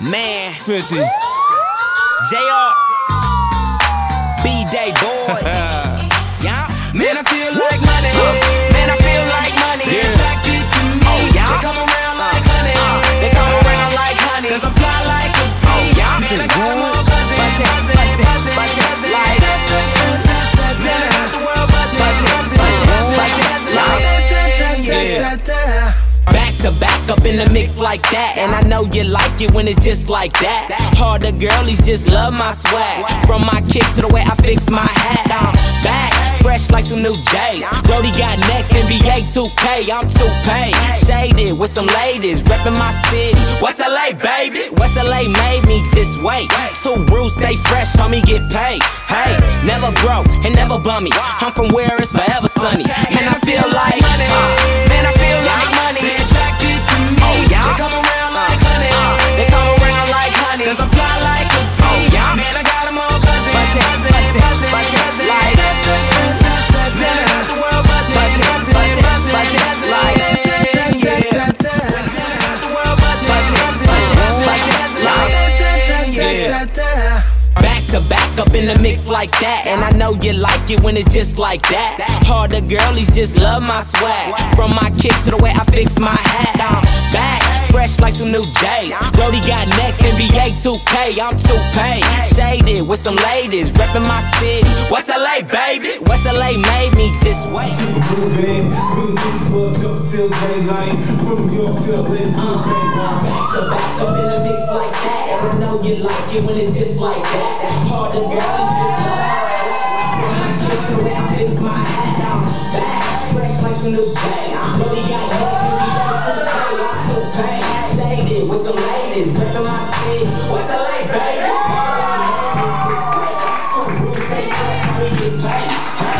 Man, 50. JR, B-Day boy. Yeah. Man, I feel like money. Man, I feel like money. Yeah. Attracted to me. Oh, yeah. They come around like honey. They come around like honey. Cause I fly like a bee. Oh, yeah. Man, I got them all buzzing. Buzzing, buzzing, buzzing, like man, I got the world buzzing. Buzzing, buzzing, like yeah. Back to back up in the mix like that. And I know you like it when it's just like that. Harder girlies just love my swag. From my kicks to the way I fix my hat. I'm back, fresh like some new J's. Brody got next, NBA 2K, I'm 2K. Shaded with some ladies, reppin' my city. West LA, baby. West LA made me this way. Two rules, stay fresh, homie, get paid. Hey, never broke and never bummy. I'm from where it's forever sunny. And I feel like money. Man, I feel like money. They attracted to me. Oh, yeah. They come around like honey. They come around like honey. Cause I fly like a bee. Oh, yeah. Man, I got them all buzzing. Buzzing, buzzing, buzzing, buzzing, like man, I got the world buzzing. Buzzing, buzzing, buzzing, buzzing, like yeah. Man, I got the world buzzing. Buzzing, buzzing, buzzing, like yeah. Back to back up in the mix like that. And I know you like it when it's just like that. Harder girlies just love my swag. From my kicks to the way I fix my hat. I'm back, fresh like some new J's. Brody got next, NBA 2K, I'm 2K. Shaded with some ladies, reppin' my city. West LA, baby. West LA made me this way. Till daylight, from New York till late. Back to back up in the mix like that. And I know you like it when it's just like that. Harder girls just love my swag. From my kicks to the way I fix my hat. I'm back, fresh like some new J's. Brody got next, NBA 2K, shaded with some ladies, reppin' my city. West LA, baby. Stay fresh, how we get paid.